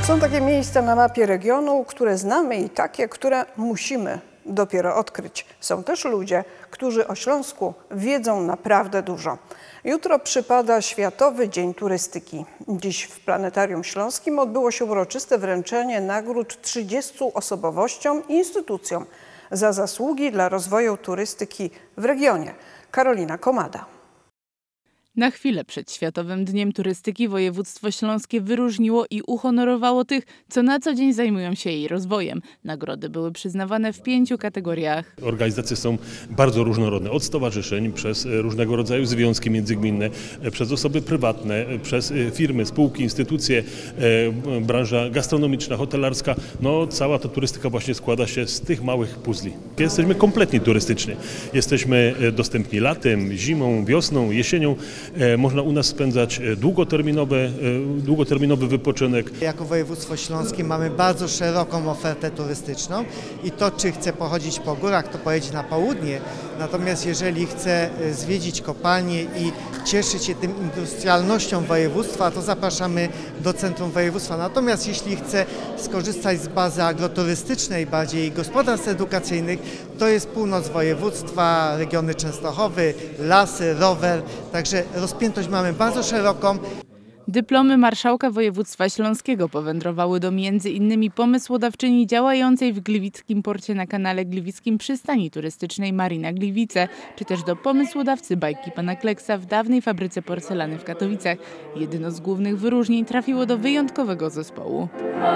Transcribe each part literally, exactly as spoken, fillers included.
Są takie miejsca na mapie regionu, które znamy i takie, które musimy dopiero odkryć. Są też ludzie, którzy o Śląsku wiedzą naprawdę dużo. Jutro przypada Światowy Dzień Turystyki. Dziś w Planetarium Śląskim odbyło się uroczyste wręczenie nagród trzydziestu osobowościom i instytucjom za zasługi dla rozwoju turystyki w regionie. Karolina Komada. Na chwilę przed Światowym Dniem Turystyki województwo śląskie wyróżniło i uhonorowało tych, co na co dzień zajmują się jej rozwojem. Nagrody były przyznawane w pięciu kategoriach. Organizacje są bardzo różnorodne, od stowarzyszeń, przez różnego rodzaju związki międzygminne, przez osoby prywatne, przez firmy, spółki, instytucje, branża gastronomiczna, hotelarska. No, cała ta turystyka właśnie składa się z tych małych puzli. Jesteśmy kompletnie turystyczni. Jesteśmy dostępni latem, zimą, wiosną, jesienią. Można u nas spędzać długoterminowy, długoterminowy wypoczynek. Jako województwo śląskie mamy bardzo szeroką ofertę turystyczną i to, czy chce pochodzić po górach, to pojedzie na południe. Natomiast jeżeli chce zwiedzić kopalnie i cieszyć się tym industrialnością województwa, to zapraszamy do centrum województwa. Natomiast jeśli chce skorzystać z bazy agroturystycznej, bardziej gospodarstw edukacyjnych, to jest północ województwa, regiony Częstochowy, lasy, rower, także rozpiętość mamy bardzo szeroką. Dyplomy marszałka województwa śląskiego powędrowały do między innymi pomysłodawczyni działającej w gliwickim porcie na kanale gliwickim przystani turystycznej Marina Gliwice, czy też do pomysłodawcy bajki pana Kleksa w dawnej fabryce porcelany w Katowicach. Jedno z głównych wyróżnień trafiło do wyjątkowego zespołu.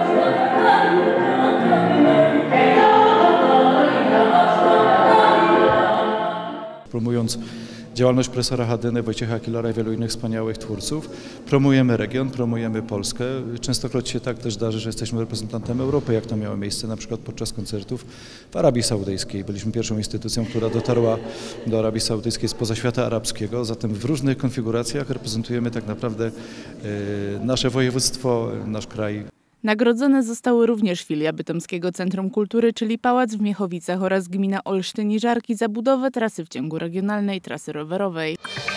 Promując działalność profesora Hadyny, Wojciecha Kilara i wielu innych wspaniałych twórców, promujemy region, promujemy Polskę. Częstokroć się tak też zdarzy, że jesteśmy reprezentantem Europy, jak to miało miejsce na przykład podczas koncertów w Arabii Saudyjskiej. Byliśmy pierwszą instytucją, która dotarła do Arabii Saudyjskiej spoza świata arabskiego, zatem w różnych konfiguracjach reprezentujemy tak naprawdę y, nasze województwo, nasz kraj. Nagrodzone zostały również filia Bytomskiego Centrum Kultury, czyli Pałac w Miechowicach oraz gmina Olsztyn i Żarki za budowę trasy w ciągu regionalnej trasy rowerowej.